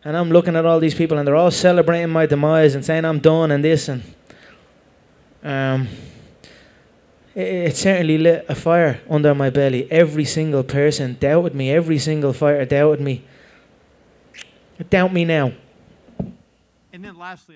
And I'm looking at all these people and they're all celebrating my demise and saying I'm done and this, and it certainly lit a fire under my belly. Every single person doubted me. Every single fighter doubted me. Doubt me now. And then lastly,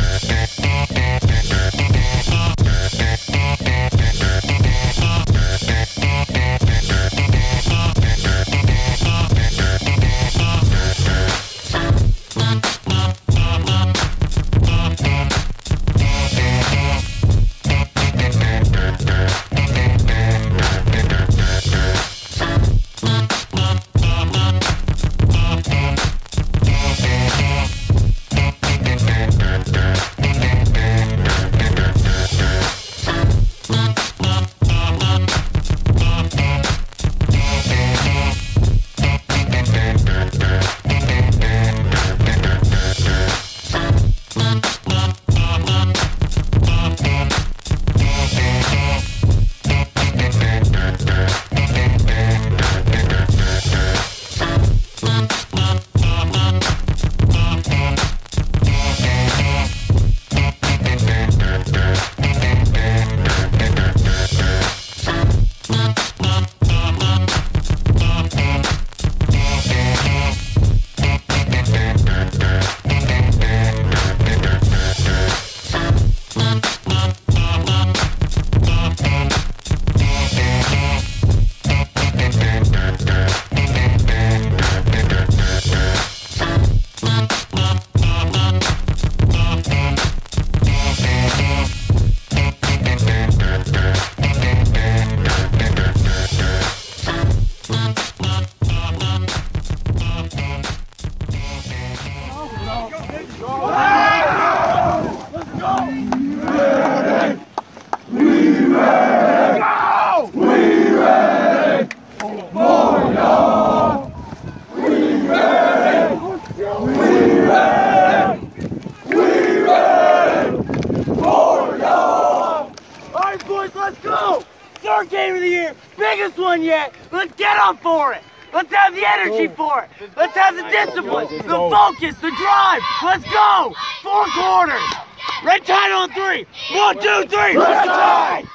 let's go! Third game of the year, biggest one yet. Let's get up for it. Let's have the energy for it. Let's have the discipline, the focus, the drive. Let's go! 4 quarters. Red tide on 3. 1, 2, 3. Red tide!